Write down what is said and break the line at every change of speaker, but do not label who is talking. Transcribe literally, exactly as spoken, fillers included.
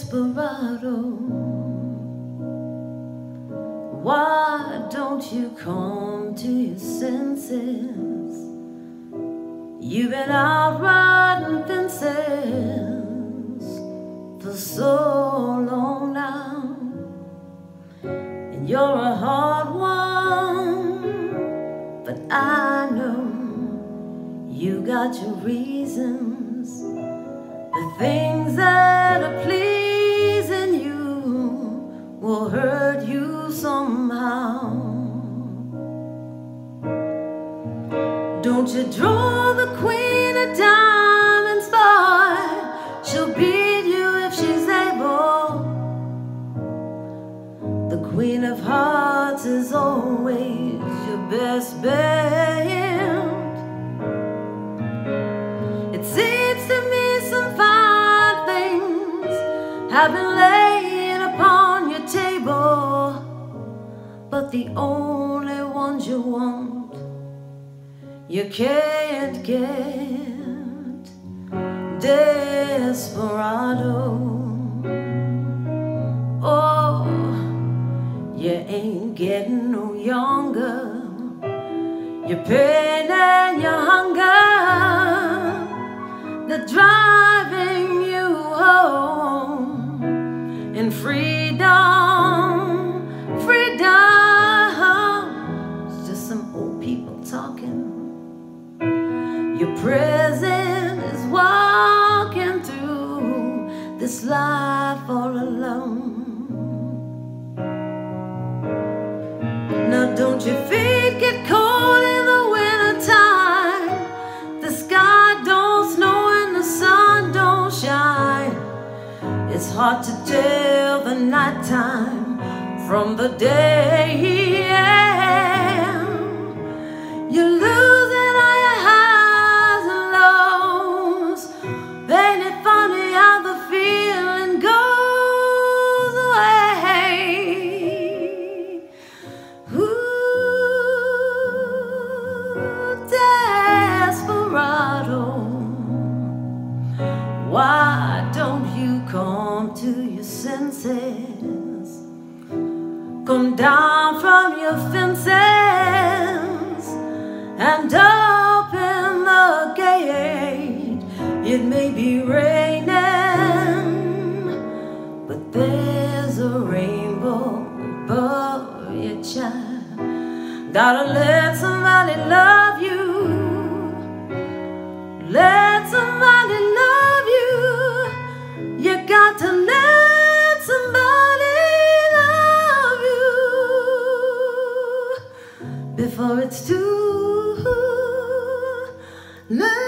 Desperado, why don't you come to your senses? You've been out riding fences for so long now, and you're a hard one, but I know you got your reasons. The things that are pleasing you will hurt you somehow. Don't you draw the queen of diamonds, boy. She'll beat you if she's able. The queen of hearts is always your best bet. It seems to me some fine things have been laying upon your table, but the only ones you want you can't get. Desperado, oh, you ain't getting no younger. Your pain and your hunger, they're driving you home. And freedom, freedom, it's just some old people talking. Your present is walking through this life all alone. Now don't your feet get cold in the winter time? The sky don't snow and the sun don't shine. It's hard to tell the nighttime from the day. Yeah. You're losing all your highs and lows. Ain't it funny how the feeling goes away? Ooh, desperado, why don't you come to your senses? Come down from your fences and open the gate. It may be raining, but there's a rainbow above your child. Gotta let somebody love you. Let somebody love you. You got to let somebody love you before it's too late.